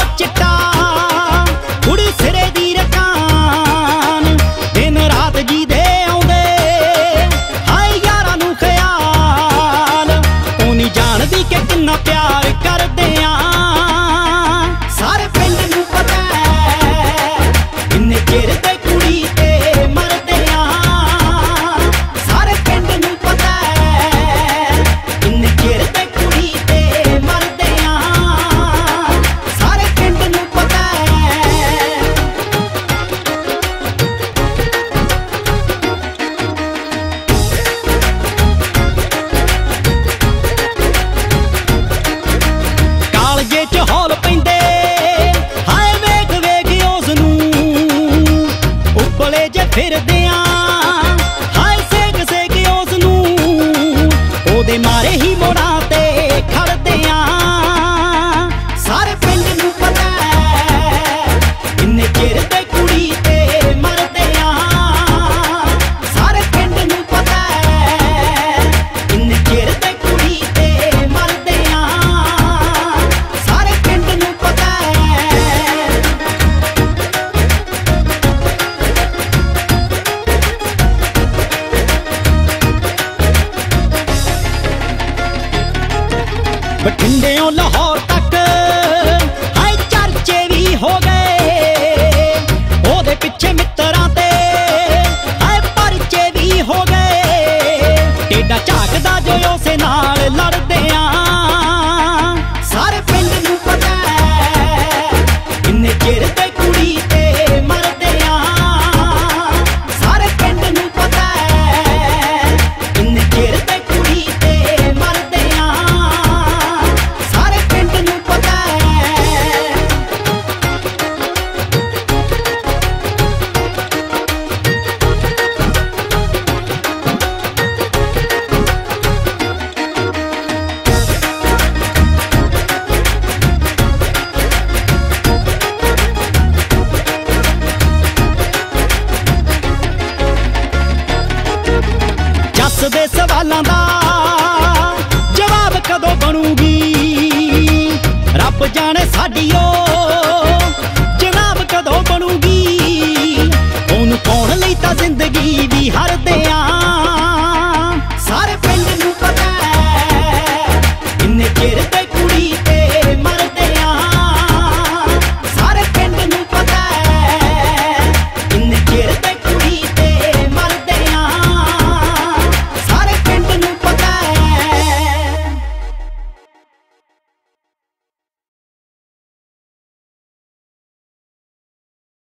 चिट्टा कुड़ी सिरे दी रकान दिन रात जी दे आउंदे हाय यारां नूं ख्याल ओ नहीं जानदी कि किन्ना प्यार करदे आ सारे पिंड नूं पता इन्ने चिर ते कुड़ी ते मरदे आ सारे पिंड नूं पता इन्ने चिर ते कुड़ी ते मरदे आ सारे पिंड नूं पता कालजे च हौल पैंदे हाय वेख वेख उस नूं उबले जे फिरदे आ हाय सेक सेक उस नूं ओदे मारे ही मोड़ां ते खड़दे आ सारे पिंड नूं पता इन्ने चिर ते कुड़ी ते मरदे आ सारे पिंड नूं पता इन्ने चिर ते कुड़ी ते मरदे आ सारे पिंड नूं पता बठिंडियों लाहौर तक हाय चर्चे भी हो गए ओदे पिछे मित्रां ते हाय परचे भी हो गए टेडा झाकदा जो उसे नाल लड़दे आ सारे पिंड नूं पता इन्ने चिर ते कुड़ी ते मरदे आ सारे पिंड नूं पता इन्ने चिर ते कुड़ी ते मरदे आ सारे पिंड नूं पता जस दे सवालां दा जवाब कदों बनूगी रब जाने साडी ओ